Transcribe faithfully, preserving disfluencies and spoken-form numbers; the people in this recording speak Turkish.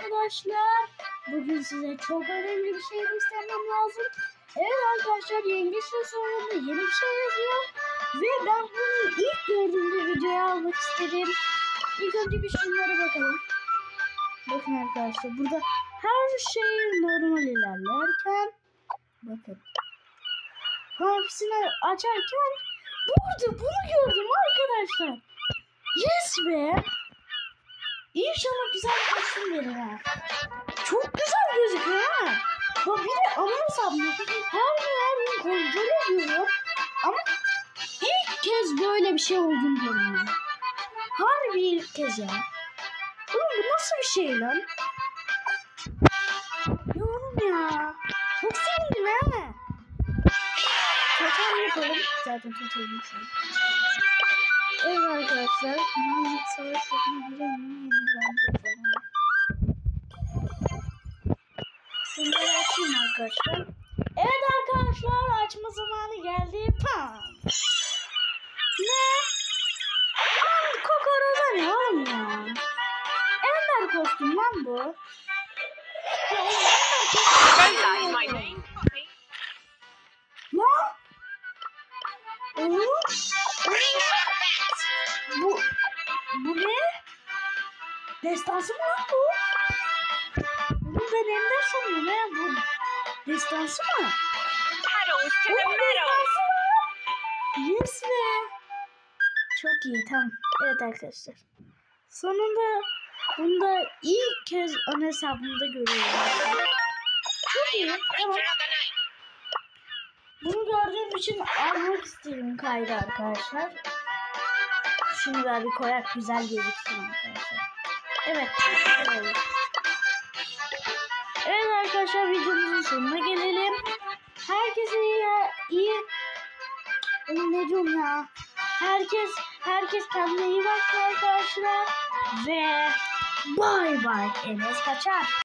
arkadaşlar. Bugün size çok önemli bir şey göstermem lazım. Evet arkadaşlar, yengeç restoranında yeni bir şey yazıyor. Ve ben bunu ilk gördüğümde videoya almak istedim. İlk önce bir şunlara bakalım. Bakın arkadaşlar, burada her şey normal ilerlerken bakın. Hepsini açarken burada bunu gördüm arkadaşlar. Yes be. İnşallah güzel bir kostüm verir ha. Çok güzel gözüküyor ha. Bak bir de ana hesabımda her gün her gün kontrol ediyorum. Ama ilk kez böyle bir şey olduğunu görüyorum. Harbi ilk kez ya. Oğlum bu nasıl bir şey lan? Yorum ya. Çok sevindim ha. Totem yapalım. Zaten totem yapalım. Evet arkadaşlar. Mühendis savaşlarına giremiyorum. Şimdi açayım arkadaşlar. Evet arkadaşlar, açma zamanı geldi. Pam. Ne? Lan kokoroza ne oğlum ya? Ender kostüm lan bu. Rosa is my name. Lan? Oğlum? Bu, bu ne? Destansı mı lan bu? Bunu ben Ender sanıyorum ya bu. Destansı mı? Petals to the Oğlum meadow. destansı mı? Yes be. Çok iyi, tamam. Evet arkadaşlar. Sonunda bunu da ilk kez ana hesabımda görüyorum. Çok iyi, tamam. Bunu gördüğüm için almak istedim kaydı arkadaşlar. Şunu da bir koyak, güzel gözüksün arkadaşlar. Evet. Evet. Evet arkadaşlar, videomuzun sonuna gelelim. Herkese iyi, iyi. Oğlum ne diyorum ya? Herkes, herkes kendine iyi baksın arkadaşlar. Ve bay bay. Enes kaçar.